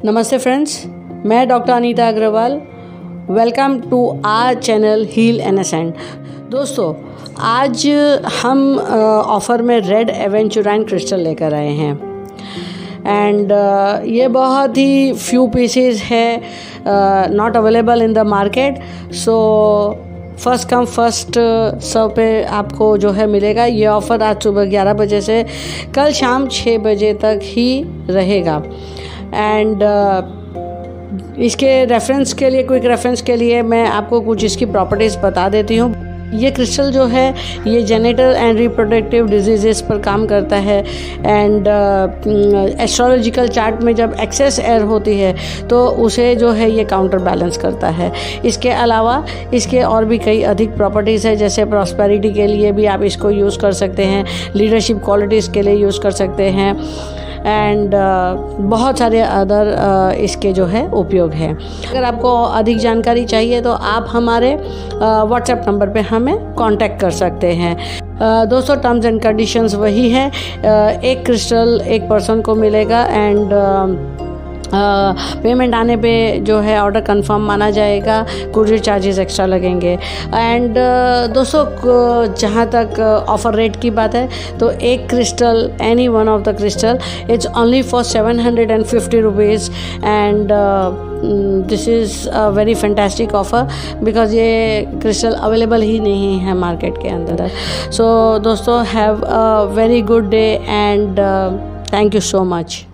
नमस्ते फ्रेंड्स, मैं doctor Anita Agarwal. Welcome to our channel heal and ascend. दोस्तों, आज हम ऑफ़र में रेड एवेंचुराइन क्रिस्टल लेकर आए हैं एंड ये बहुत ही फ्यू पीसेस है, not available in the market. So first come first serve पे आपको जो है मिलेगा। ये ऑफ़र आज सुबह 11 बजे से कल शाम 6 बजे तक ही रहेगा। एंड इसके रेफरेंस के लिए, क्विक रेफरेंस के लिए मैं आपको कुछ इसकी प्रॉपर्टीज़ बता देती हूँ। ये क्रिस्टल जो है ये जेनिटल एंड रिप्रोडक्टिव डिजीज़ पर काम करता है एंड एस्ट्रोलॉजिकल चार्ट में जब एक्सेस एयर होती है तो उसे जो है ये काउंटर बैलेंस करता है। इसके अलावा इसके और भी कई अधिक प्रॉपर्टीज़ है, जैसे प्रॉस्पेरिटी के लिए भी आप इसको यूज़ कर सकते हैं, लीडरशिप क्वालिटीज़ के लिए यूज़ कर सकते हैं एंड बहुत सारे अदर इसके जो है उपयोग है। अगर आपको अधिक जानकारी चाहिए तो आप हमारे व्हाट्सएप नंबर पे हमें कांटेक्ट कर सकते हैं। दोस्तों, टर्म्स एंड कंडीशंस वही है, एक क्रिस्टल एक पर्सन को मिलेगा एंड पेमेंट आने पे जो है ऑर्डर कंफर्म माना जाएगा, कुरियर चार्जेस एक्स्ट्रा लगेंगे। एंड दोस्तों, जहाँ तक ऑफ़र रेट की बात है तो एक crystal, any one of the crystal, it's only for 750 rupees and this is a very fantastic offer because ये क्रिस्टल अवेलेबल ही नहीं है मार्केट के अंदर। सो दोस्तों, have a very good day and thank you so much.